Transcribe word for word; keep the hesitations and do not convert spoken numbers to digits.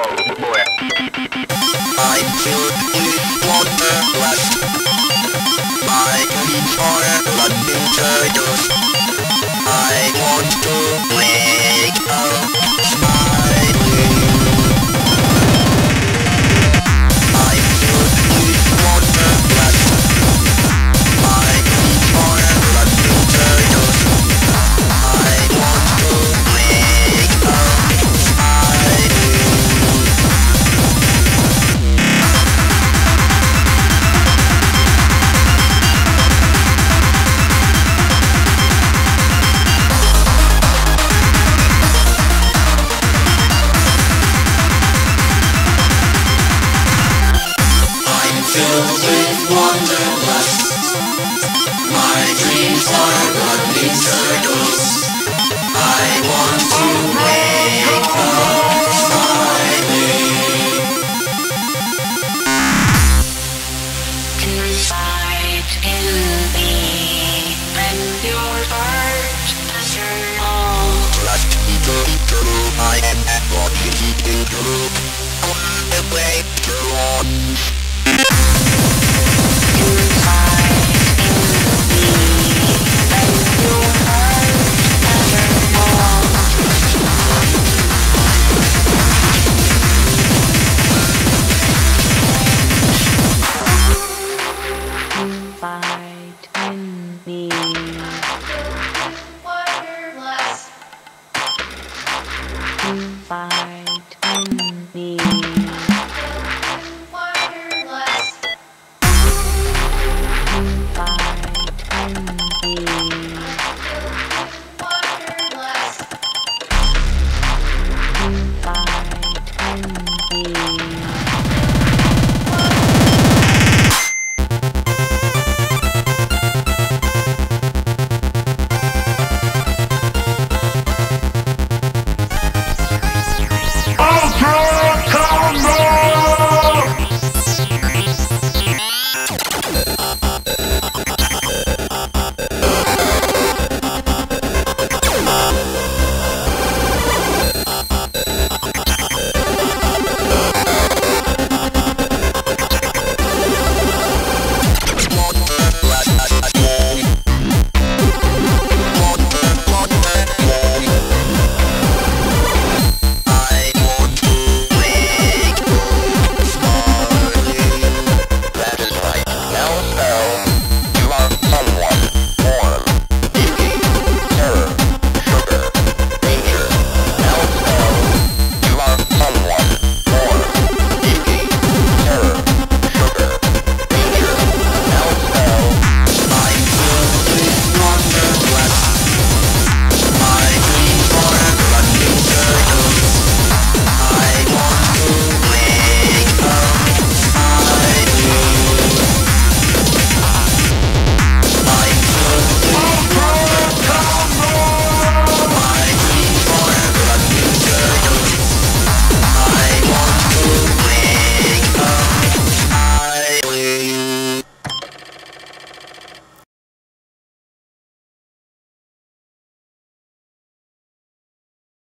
boy. I'm filled with wanderlust. My dreams are running turtles. I want to wake up smiling. I'm filled with wanderlust. My dreams are running turtles. I want to wake up smiling. Filled with wanderlust. My dreams are running circles. I want to wake up smiling. Inside in me, and your heart is your all. Trust me, true, I am walking into. I want to wake you on.